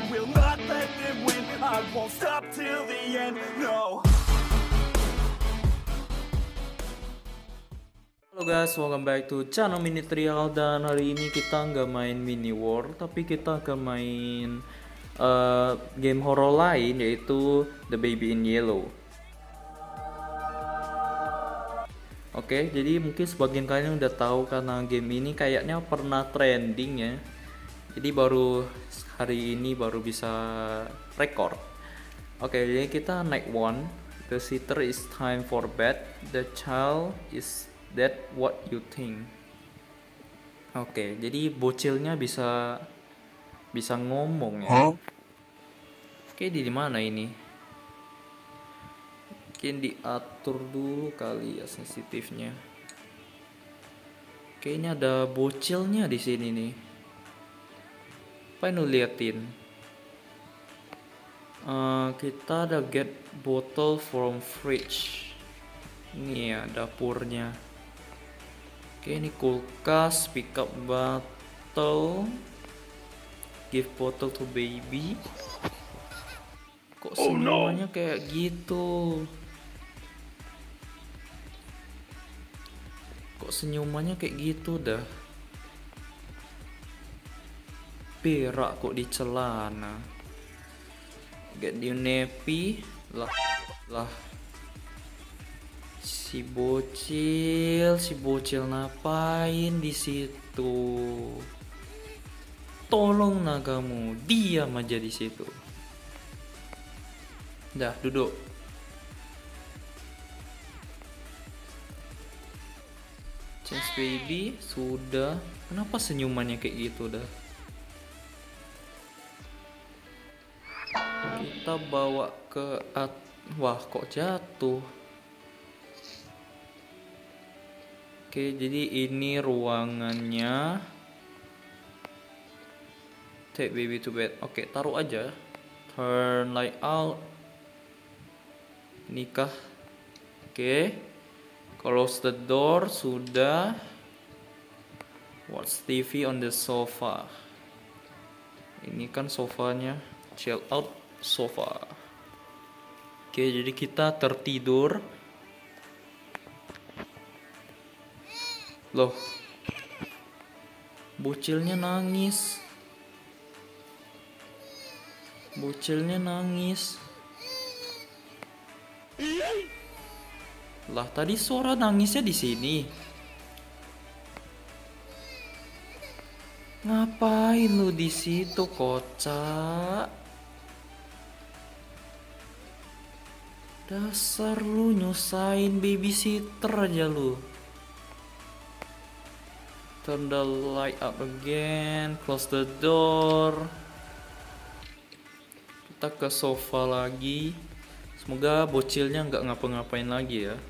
will not let them win. I won't stop till the end, no. Halo guys, welcome back to channel Mini Trial. Dan hari ini kita nggak main Mini War, tapi kita akan main game horror lain, yaitu The Baby in Yellow. Oke, jadi mungkin sebagian kalian udah tahu karena game ini kayaknya pernah trending ya. Jadi baru hari ini baru bisa record. Oke, jadi kita night one. The sitter is time for bed. The child is that what you think. Oke, jadi bocilnya bisa ngomong ya. Oke, di mana ini? Mungkin diatur dulu kali ya sensitifnya. Oke, ini ada bocilnya di sini nih. Apa yang lu liatin? Kita ada get bottle from fridge. Ini ya dapurnya. Oke, ini kulkas, pick up bottle, give bottle to baby. Kok semuanya kayak gitu? Kok senyumannya kayak gitu dah? Berak kok di celana. Get new nappy. Lah. Si bocil ngapain di situ? Tolong nah kamu, diam aja di situ. Dah, duduk. Change baby, sudah. Kenapa senyumannya kayak gitu dah? Kita bawa ke wah, kok jatuh? Oke, jadi ini ruangannya. Take baby to bed. Oke, taruh aja. Turn light out. Nikah. Oke. Close the door. Sudah. Watch TV on the sofa. Ini kan sofanya. Chill out sofa. Oke, jadi kita tertidur. Loh, bocilnya nangis. Lah, tadi suara nangisnya di sini. Ngapain lu di situ, kocak? Dasar lu nyusahin babysitter aja lu. Turn the light up again. Close the door. Kita ke sofa lagi. Semoga bocilnya nggak ngapa-ngapain lagi ya.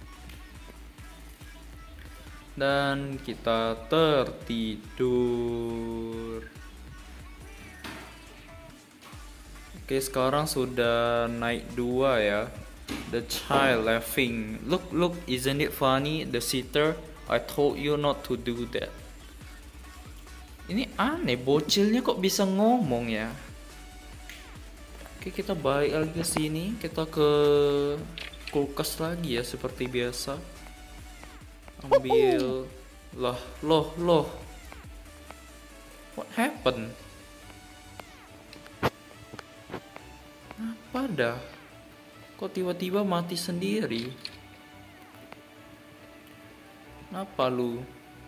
Dan kita tertidur. Oke, sekarang sudah night 2 ya. The child laughing. Look, isn't it funny? The sitter, I told you not to do that. Ini aneh, bocilnya kok bisa ngomong ya. Oke, kita balik lagi ke sini. Kita ke kulkas lagi ya, seperti biasa. Ambil. Loh. What happened? Apa dah? Kok tiba-tiba mati sendiri? Kenapa lu?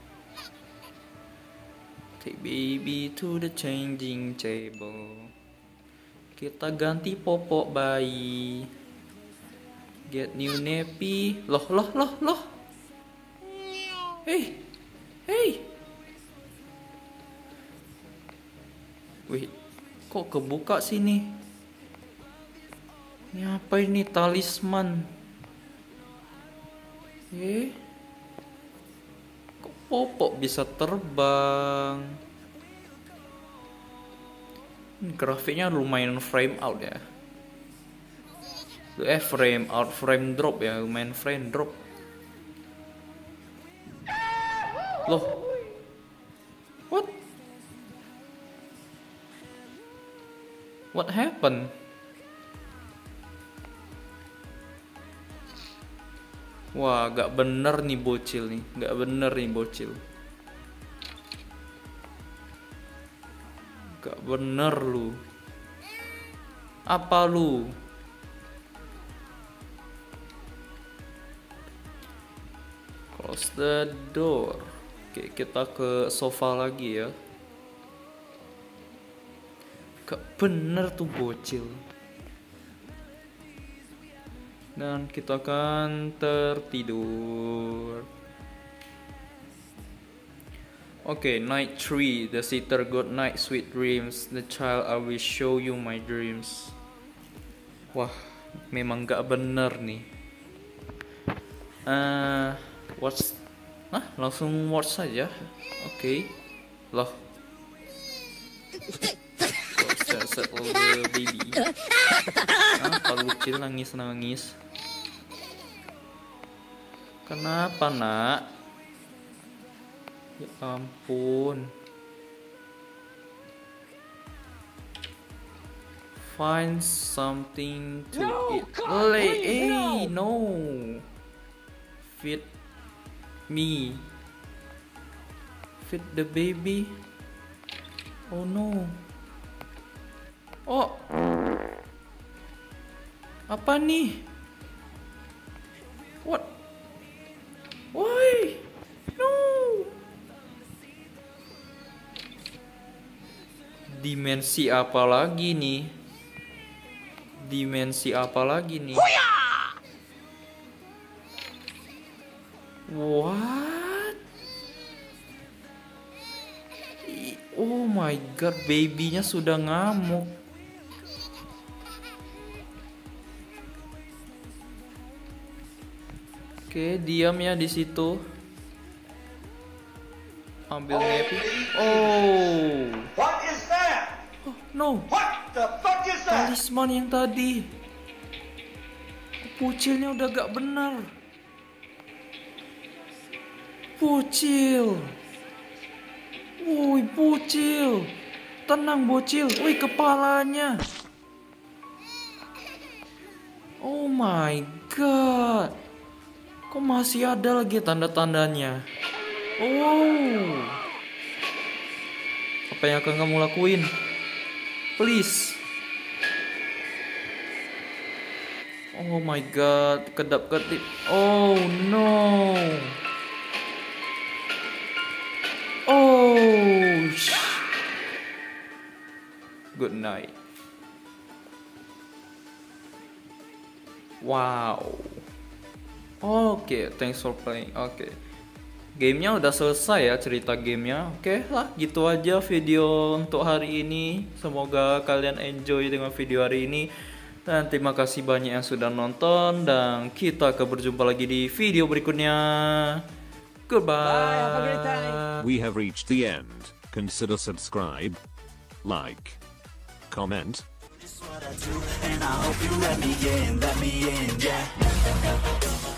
Take baby to the changing table. Kita ganti popok bayi. Get new nappy. Loh. Hey. Wih, kok kebuka sini? Ini apa ini, talisman? Kok popok bisa terbang? Grafiknya lumayan frame out ya. Frame out, frame drop ya, lumayan frame drop. Loh, what? What happened? Wah, gak bener nih bocil nih. Gak bener nih bocil. Gak bener lu. Apa lu? Close the door. Oke, kita ke sofa lagi ya. Gak bener tuh bocil. Dan kita akan tertidur. Oke, night 3. The sitter good night, sweet dreams. The child I will show you my dreams. Wah, memang gak bener nih. Watch. Nah, langsung watch saja. Oke. Loh. Set all the baby. Kalau bocil nangis. Kenapa, nak? Ya ampun. Find something to eat. No. Feed me. Feed the baby. Oh no. Oh. Apa nih? What? Why? No. Dimensi apa lagi nih? What? Oh my god, babynya sudah ngamuk. Oke, diam ya di situ. Ambil nappy. Oh. What is that? Oh, no. What the fuck is that? Talisman yang tadi. Bocilnya udah gak benar. Bocil. Woi, bocil. Tenang, bocil. Woi, kepalanya. Oh my god. Kok masih ada lagi tanda-tandanya? Oh. Apa yang akan kamu lakuin? Please. Oh my god, kedap-kedip. Oh no. Oh. Good night. Wow. Oke, thanks for playing. Oke. Gamenya udah selesai ya, cerita gamenya. Oke lah, gitu aja video untuk hari ini. Semoga kalian enjoy dengan video hari ini. Dan terima kasih banyak yang sudah nonton. Dan kita akan berjumpa lagi di video berikutnya. Goodbye. Bye, have a great time. We have reached the end. Consider subscribe, like, comment. And I hope you let me in, yeah.